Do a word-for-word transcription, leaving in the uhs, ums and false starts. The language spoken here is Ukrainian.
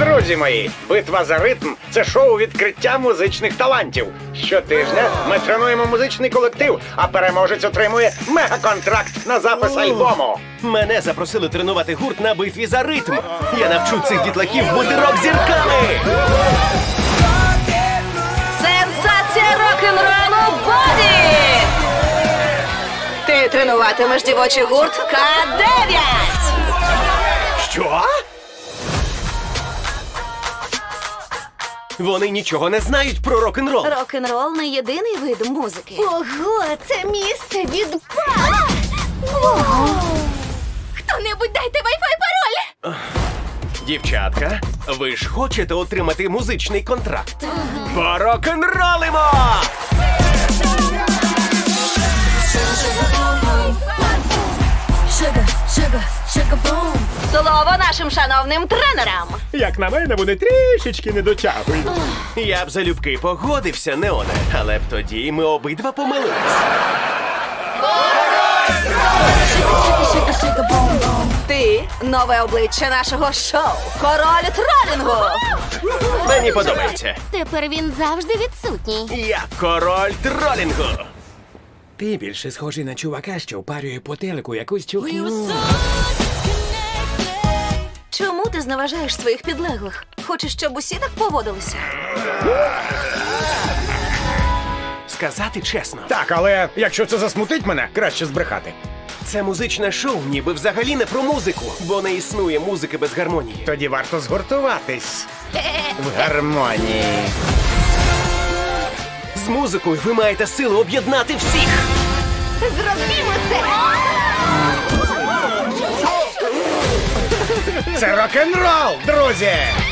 Друзі мої, битва за ритм – це шоу відкриття музичних талантів. Щотижня ми тренуємо музичний колектив, а переможець отримує мегаконтракт на запис альбому. Мене запросили тренувати гурт на битві за ритм. Я навчу цих дітлахів бути рок-зірками. Сенсація рок-н-ролу Боді! Ти тренуватимеш дівочий гурт К дев'ять! Що? Вони нічого не знають про рок-н-рол. Рок-н-рол не єдиний вид музики. Ого, це місце відпад! Хто-небудь дайте вай-фай пароль! Дівчатка, ви ж хочете отримати музичний контракт? Порок-н-ролимо! Слово нашим шановним тренерам! Як на мене, вони трішечки не дотягують. Я б залюбки погодився, Неоне, але б тоді ми обидва помилились. Ти – нове обличчя нашого шоу. Король тролінгу! Мені подобається. Тепер він завжди відсутній. Я король тролінгу. Ти більше схожий на чувака, що впарює по телеку якусь чухню. Чому ти зневажаєш своїх підлеглих? Хочеш, щоб усі так поводилися? Сказати чесно, Так, але якщо це засмутить мене, краще збрехати. це музичне шоу ніби взагалі не про музику, бо не існує музики без гармонії. Тоді варто згуртуватись в гармонії. З музикою ви маєте силу об'єднати всіх. Зробімо це! Це рок-н-рол, друзі!